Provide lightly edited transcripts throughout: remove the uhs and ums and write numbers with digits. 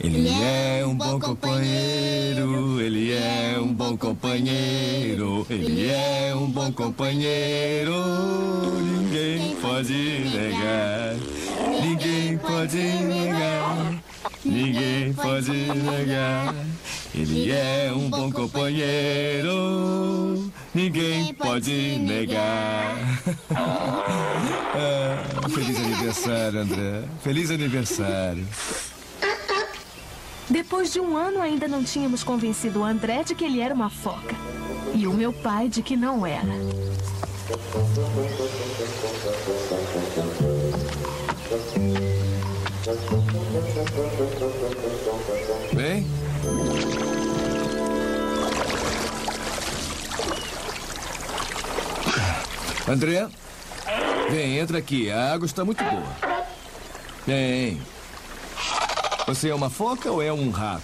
Ele é um bom companheiro, ele é um bom companheiro, ele é um bom companheiro, ninguém pode negar, ninguém pode negar, ninguém pode negar. Ele é um bom companheiro, ninguém pode negar. Feliz aniversário, André. Feliz aniversário. Depois de um ano, ainda não tínhamos convencido o André de que ele era uma foca. E o meu pai de que não era. Bem? André? Vem, entra aqui. A água está muito boa. Vem. Você é uma foca ou é um rato?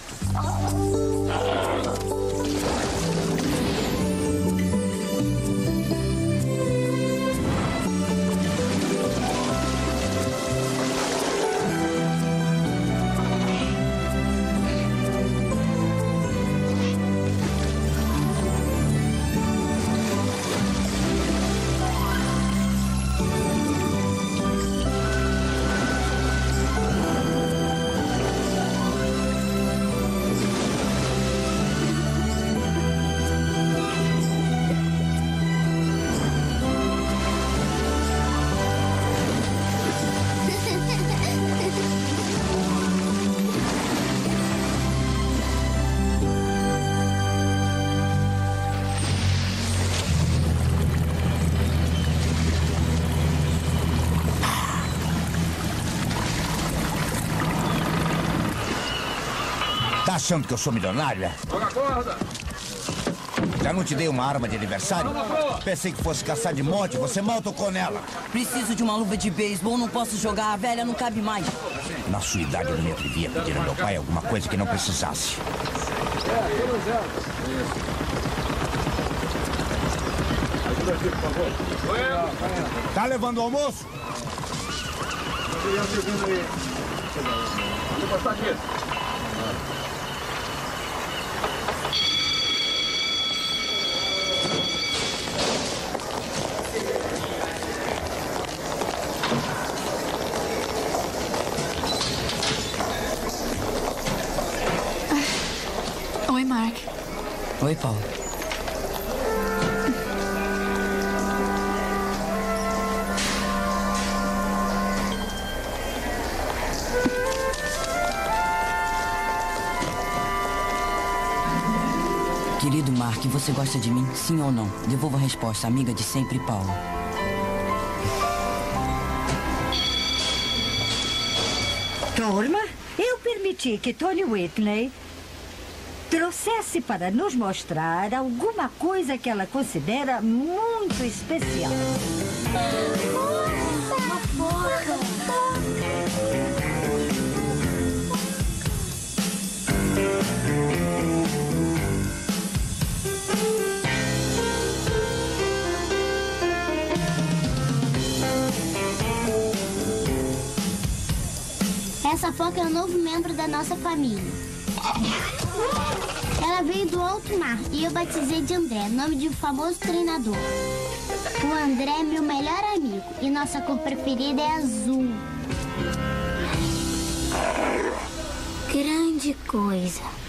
Tá achando que eu sou milionária? Joga a corda! Já não te dei uma arma de aniversário? Pensei que fosse caçar de monte, você mal tocou nela. Preciso de uma luva de beisebol, não posso jogar, a velha não cabe mais. Na sua idade eu não me atrevia a pedir ao meu pai alguma coisa que não precisasse. Ajuda aqui, por favor. Tá levando o almoço? Vou passar aqui. Oi, Mark. Oi, Paulo. Querido Mark, você gosta de mim? Sim ou não? Devolva a resposta, amiga de sempre, Paulo. Turma, eu permiti que Tony Whitney trouxesse para nos mostrar alguma coisa que ela considera muito especial. Uma foca! Essa foca é o novo membro da nossa família. Ela veio do alto mar e eu batizei de André, nome de um famoso treinador. O André é meu melhor amigo e nossa cor preferida é azul. Grande coisa.